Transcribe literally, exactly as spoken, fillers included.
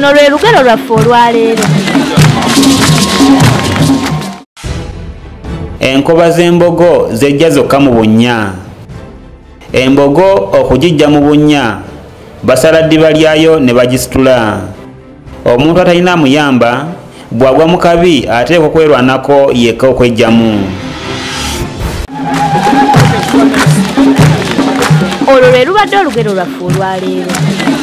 luno lwe lugero lwaffe olwaleero. Enkoba z'embogo zejja zokka mu bunnya. Embogo okugijja mu bunnya basala ddiba lyayo ne bagisitula. Omuntu atalina amuyamba bw'agwa mu kabi ateekwa okwerwanako yekka okwejjamu. Olwo lwe lubadde olugero lwaffe olwaleero.